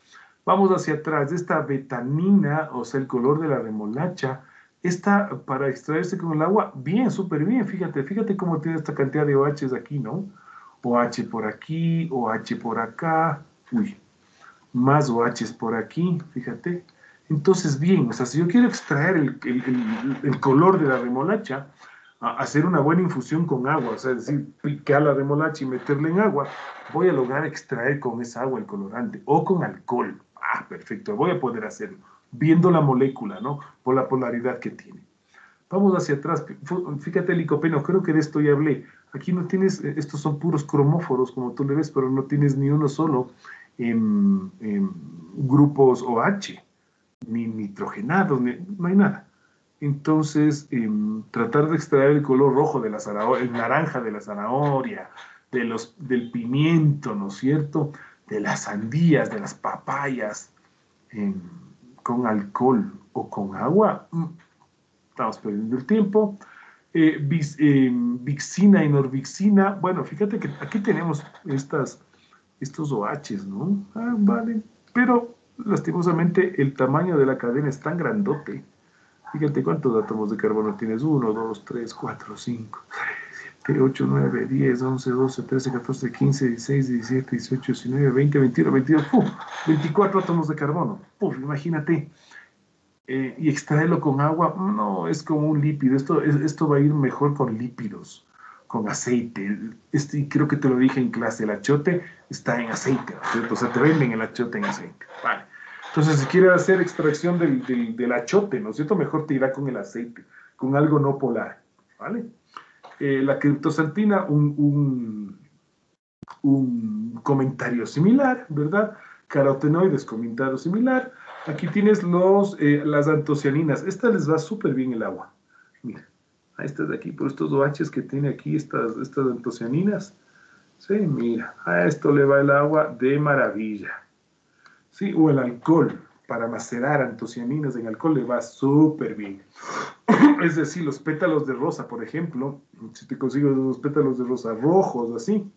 Vamos hacia atrás. Esta betanina, o sea, el color de la remolacha, está para extraerse con el agua, bien, súper bien, fíjate, fíjate cómo tiene esta cantidad de OHs aquí, ¿no? OH por aquí, OH por acá, uy, más OHs por aquí, fíjate. Entonces, bien, o sea, si yo quiero extraer el, el, el, el color de la remolacha, a hacer una buena infusión con agua, o sea, es decir, picar la remolacha y meterla en agua, voy a lograr extraer con esa agua el colorante, o con alcohol. Ah, perfecto, voy a poder hacerlo, viendo la molécula, ¿no? Por la polaridad que tiene. Vamos hacia atrás, fíjate, licopeno, creo que de esto ya hablé. Aquí no tienes, estos son puros cromóforos, como tú le ves, pero no tienes ni uno solo en, en grupos OH, ni nitrogenados, ni, no hay nada. Entonces, eh, tratar de extraer el color rojo de la zanahoria, el naranja de la zanahoria, de los, del pimiento, ¿no es cierto? De las sandías, de las papayas, eh, con alcohol o con agua, estamos perdiendo el tiempo. Eh, vis, eh, vixina y norvixina, bueno, fíjate que aquí tenemos estas, estos OHs, ¿no? Ah, vale, pero lastimosamente el tamaño de la cadena es tan grandote. Fíjate cuántos átomos de carbono tienes. uno, dos, tres, cuatro, cinco, siete, ocho, nueve, diez, once, doce, trece, catorce, quince, dieciséis, diecisiete, dieciocho, diecinueve, veinte, veintiuno, veintidós, ¡pum! veinticuatro átomos de carbono. ¡Puf! Imagínate. Eh, y extraerlo con agua, no, es como un lípido. Esto, es, esto va a ir mejor con lípidos, con aceite. Este, creo que te lo dije en clase, el achote está en aceite, ¿no es cierto? O sea, te venden el achote en aceite. Vale. Entonces, si quieres hacer extracción del, del, del achote, ¿no es cierto? Mejor te irá con el aceite, con algo no polar, ¿vale? Eh, la criptosantina, un, un, un comentario similar, ¿verdad? Carotenoides, comentario similar. Aquí tienes los, eh, las antocianinas. Esta les va súper bien el agua. Mira, a estas de aquí, por estos OHs que tiene aquí, estas, estas antocianinas. Sí, mira, a esto le va el agua de maravilla. Sí, o el alcohol, para macerar antocianinas en alcohol le va súper bien. Es decir, los pétalos de rosa, por ejemplo, si te consigues los pétalos de rosa rojos, así,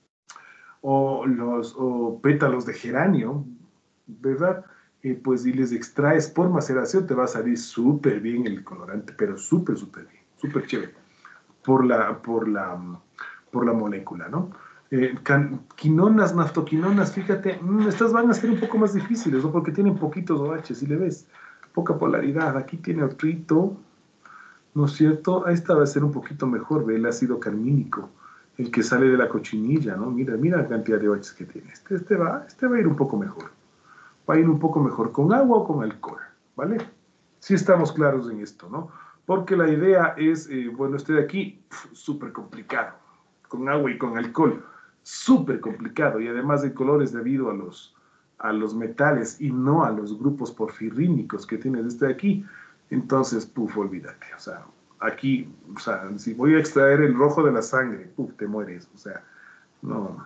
o los o pétalos de geranio, ¿verdad? Eh, pues y les extraes por maceración, te va a salir súper bien el colorante, pero súper, súper bien, súper chévere, por la, por la, por la molécula, ¿no? Eh, can, quinonas, naftoquinonas, fíjate, mmm, estas van a ser un poco más difíciles, ¿no? Porque tienen poquitos OH, si le ves, poca polaridad. Aquí tiene otrito, ¿no es cierto? Esta va a ser un poquito mejor, ve el ácido carmínico, el que sale de la cochinilla, ¿no? Mira, mira la cantidad de OHs que tiene. Este, este, va, este va a ir un poco mejor. Va a ir un poco mejor con agua o con alcohol, ¿vale? Sí estamos claros en esto, ¿no? Porque la idea es, eh, bueno, este de aquí, súper complicado, con agua y con alcohol, súper complicado, y además de colores debido a los, a los metales y no a los grupos porfirínicos que tienes este de aquí, entonces, puf, olvídate, o sea, aquí, o sea, si voy a extraer el rojo de la sangre, puf, te mueres, o sea, no,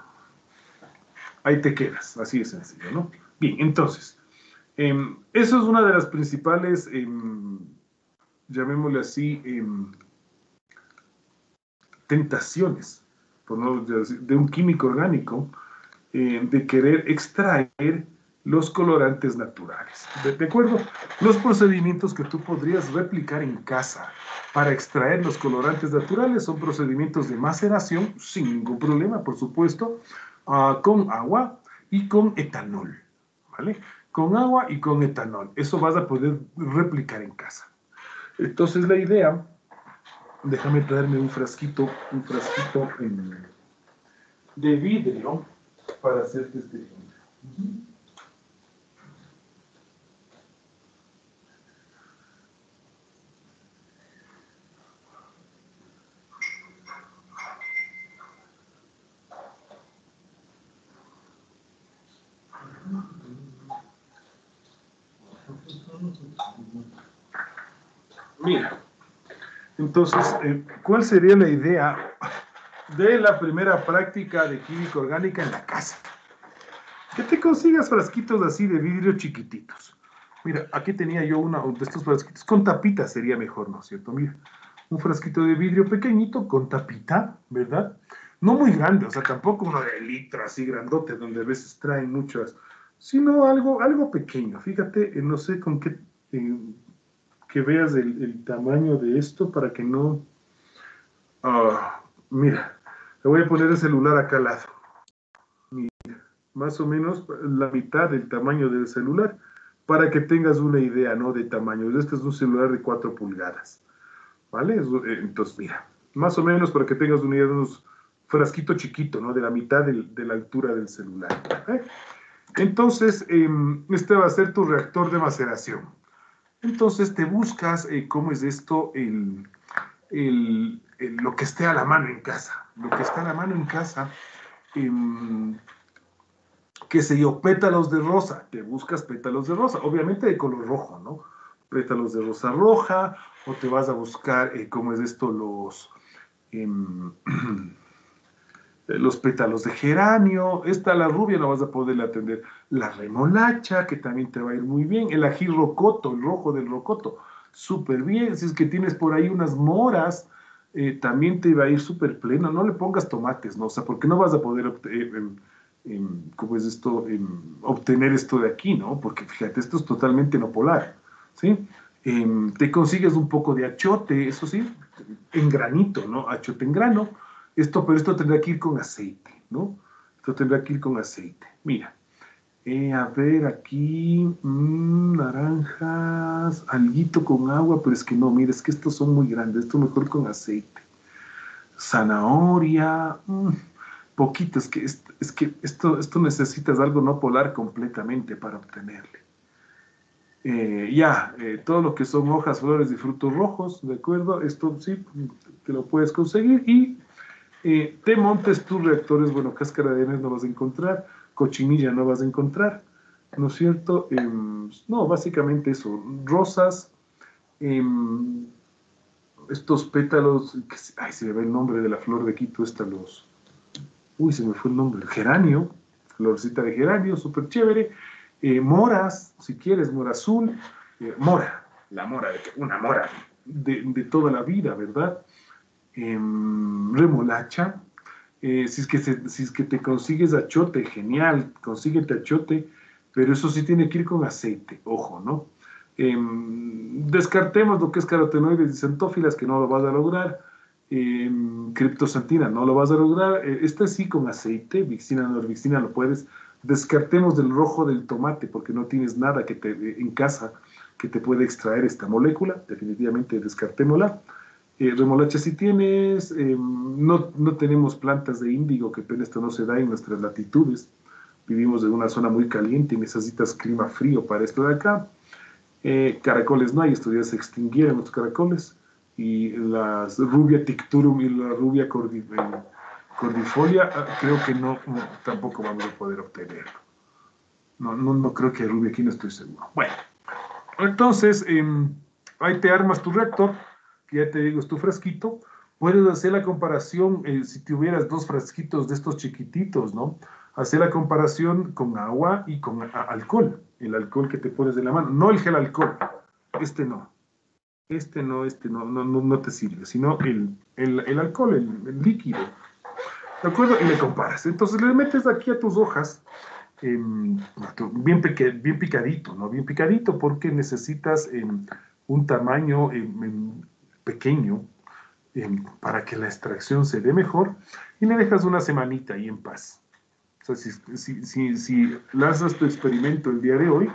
ahí te quedas, así de sencillo, ¿no? Bien, entonces, eh, eso es una de las principales, eh, llamémosle así, eh, tentaciones, por no decir, de un químico orgánico, eh, de querer extraer los colorantes naturales. ¿De, ¿De acuerdo? Los procedimientos que tú podrías replicar en casa para extraer los colorantes naturales son procedimientos de maceración, sin ningún problema, por supuesto, uh, con agua y con etanol, ¿vale? Con agua y con etanol. Eso vas a poder replicar en casa. Entonces la idea, déjame traerme un frasquito, un frasquito en, de vidrio para hacerte este ejemplo. Uh-huh. Mira, entonces, eh, ¿cuál sería la idea de la primera práctica de química orgánica en la casa? Que te consigas frasquitos así de vidrio chiquititos. Mira, aquí tenía yo uno de estos frasquitos, con tapita sería mejor, ¿no es cierto? Mira, un frasquito de vidrio pequeñito con tapita, ¿verdad? No muy grande, o sea, tampoco uno de litro así grandote, donde a veces traen muchas, sino algo, algo pequeño. Fíjate, eh, no sé con qué, eh, que veas el, el tamaño de esto para que no... Ah, mira, le voy a poner el celular acá al lado. Mira, más o menos la mitad del tamaño del celular, para que tengas una idea, ¿no? De tamaño. Este es un celular de cuatro pulgadas, ¿vale? Entonces, mira, más o menos para que tengas una idea de unos frasquito chiquito, ¿no? De la mitad del, de la altura del celular. ¿Eh? Entonces, eh, este va a ser tu reactor de maceración. Entonces, te buscas, eh, ¿cómo es esto? El, el, el, lo que esté a la mano en casa. Lo que está a la mano en casa, eh, qué sé yo, pétalos de rosa. Te buscas pétalos de rosa, obviamente de color rojo, ¿no? Pétalos de rosa roja, o te vas a buscar, eh, ¿cómo es esto? Los... Eh, los pétalos de geranio, esta la rubia no vas a poder atender, la remolacha, que también te va a ir muy bien, el ají rocoto, el rojo del rocoto, súper bien, si es que tienes por ahí unas moras, eh, también te va a ir súper pleno, no le pongas tomates, ¿no? O sea, porque no vas a poder, eh, eh, ¿cómo es esto? Eh, obtener esto de aquí, ¿no? Porque fíjate, esto es totalmente no polar, ¿sí? Eh, te consigues un poco de achote, eso sí, en granito, ¿no? Achote en grano. Esto, pero esto tendrá que ir con aceite, ¿no? Esto tendrá que ir con aceite. Mira, eh, a ver, aquí, mmm, naranjas, alguito con agua, pero es que no, mira, es que estos son muy grandes, esto mejor con aceite. Zanahoria, mmm, poquito, es que, es, es que esto, esto necesitas algo no polar completamente para obtenerle. Eh, ya, eh, todo lo que son hojas, flores y frutos rojos, ¿de acuerdo? Esto sí, te lo puedes conseguir y eh, te montes tus reactores, bueno, cáscara de nuez no vas a encontrar, cochinilla no vas a encontrar, ¿no es cierto? Eh, no, básicamente eso, rosas, eh, estos pétalos, que, ay, se me va el nombre de la flor de Quito, esta, los, uy, se me fue el nombre, el geranio, florcita de geranio, súper chévere, eh, moras, si quieres, mora azul, eh, mora, la mora, una mora de, de toda la vida, ¿verdad? Eh, remolacha, eh, si, es que se, si es que te consigues achote, genial, consíguete achote, pero eso sí tiene que ir con aceite, ojo, ¿no? Eh, descartemos lo que es carotenoides y centófilas, que no lo vas a lograr, eh, criptosantina no lo vas a lograr, eh, este sí con aceite, vixina, norvixina lo puedes, descartemos del rojo del tomate, porque no tienes nada que te, en casa que te pueda extraer esta molécula, definitivamente descartémosla. Eh, remolacha si tienes, eh, no, no tenemos plantas de índigo, que pena esto no se da en nuestras latitudes, vivimos en una zona muy caliente y necesitas clima frío para esto de acá. Eh, caracoles no hay, estos ya se extinguieron los caracoles, y las rubia ticturum y la rubia cordi, eh, cordifolia, creo que no, no, tampoco vamos a poder obtenerlo. No, no, no creo que rubia aquí, no estoy seguro. Bueno, entonces, eh, ahí te armas tu reactor, que ya te digo, es tu frasquito. Puedes hacer la comparación, eh, si tuvieras dos frasquitos de estos chiquititos, ¿no? Hacer la comparación con agua y con a, alcohol, el alcohol que te pones en la mano, no el gel alcohol, este no, este no, este no, no, no, no te sirve, sino el, el, el alcohol, el, el líquido, ¿de acuerdo? Y le comparas. Entonces le metes aquí a tus hojas, eh, bien, bien picadito, ¿no? Bien picadito, porque necesitas eh, un tamaño eh, pequeño eh, para que la extracción se dé mejor, y le dejas una semanita ahí en paz. O sea, si, si, si, si lanzas tu experimento el día de hoy,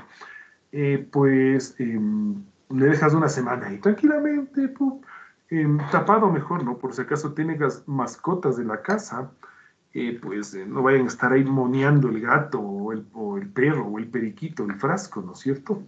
eh, pues eh, le dejas una semana ahí tranquilamente, pum, eh, tapado mejor, ¿no? Por si acaso tienes mascotas de la casa, eh, pues eh, no vayan a estar ahí moneando el gato o el, o el perro o el periquito, el frasco, ¿no es cierto?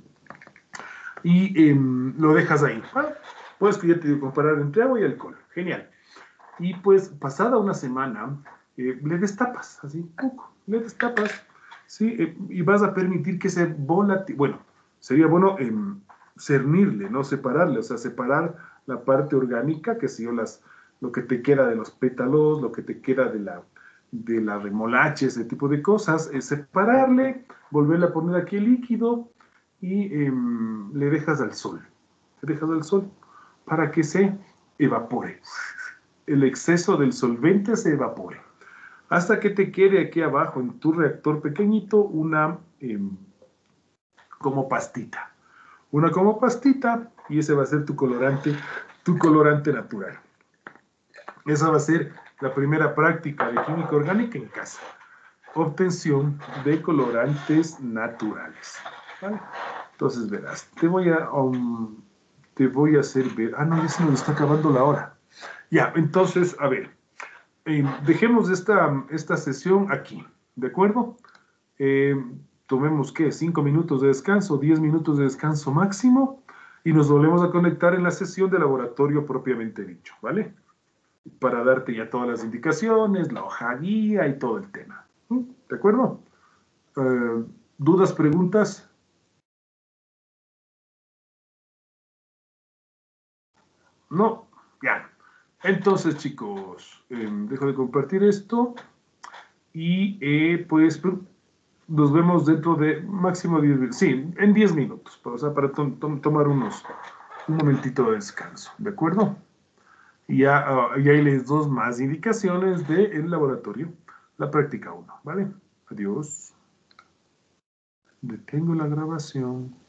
Y eh, lo dejas ahí. Bueno, pues que ya te digo, comparar entre agua y alcohol. Genial. Y pues pasada una semana, eh, le destapas, así, poco, le destapas, ¿sí? Eh, y vas a permitir que se volatilice. Bueno, sería bueno eh, cernirle, ¿no? Separarle, o sea, separar la parte orgánica, que si yo las, lo que te queda de los pétalos, lo que te queda de la, de la remolacha, ese tipo de cosas, es separarle, volverle a poner aquí el líquido y eh, le dejas al sol, le dejas al sol para que se evapore, el exceso del solvente se evapore. hasta que te quede aquí abajo en tu reactor pequeñito una eh, como pastita. Una como pastita y ese va a ser tu colorante, tu colorante natural. Esa va a ser la primera práctica de química orgánica en casa. Obtención de colorantes naturales. ¿Vale? Entonces verás, te voy a, um, te voy a hacer ver. Ah, no, ya se nos está acabando la hora. Ya, entonces, a ver, eh, dejemos esta, esta sesión aquí, ¿de acuerdo? Eh, tomemos, ¿qué? Cinco minutos de descanso, diez minutos de descanso máximo, y nos volvemos a conectar en la sesión de laboratorio propiamente dicho, ¿vale? Para darte ya todas las indicaciones, la hoja guía y todo el tema. ¿De acuerdo? Eh, ¿dudas, preguntas? No, ya. Entonces, chicos, eh, dejo de compartir esto y eh, pues nos vemos dentro de máximo diez minutos. Sí, en diez minutos, o sea, para to to tomar unos, un momentito de descanso, ¿de acuerdo? Y ya, uh, y ahí les doy más indicaciones del laboratorio, la práctica uno, ¿vale? Adiós. Detengo la grabación.